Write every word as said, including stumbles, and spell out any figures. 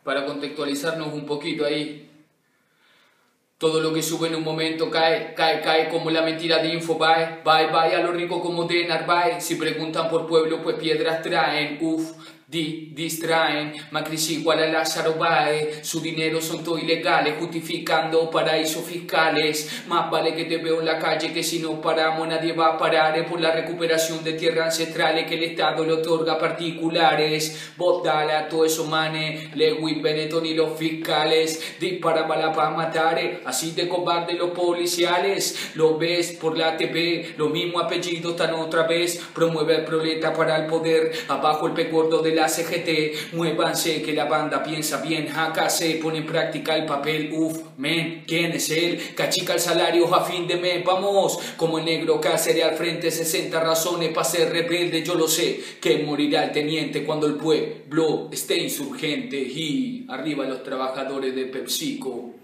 para contextualizarnos un poquito ahí. Todo lo que sube en un momento cae, cae, cae como la mentira de info, bye, bye, bye, a lo rico como de Narváez. Si preguntan por pueblo, pues piedras traen, uff. Di, distraen, Macri es igual a Lázaro Báez, su dinero son todo ilegales, justificando paraísos fiscales. Más vale que te veo en la calle, que si no paramos nadie va a parar. Es por la recuperación de tierras ancestrales que el Estado le otorga a particulares. Vos dale a todos esos manes, Lewis, Benetton y los fiscales. Dispara bala para matar, eh. Así de cobarde los policiales. Lo ves por la T V, los mismos apellidos están otra vez. Promueve al proleta para el poder, abajo el pez gordo de la C G T, muévanse que la banda piensa bien, acá se pone en práctica el papel, uff, men, ¿quién es él? Cachica el salario a fin de mes, vamos, como el negro Cáceres al frente, sesenta razones para ser rebelde, yo lo sé, que morirá el teniente cuando el pueblo esté insurgente, y arriba los trabajadores de PepsiCo.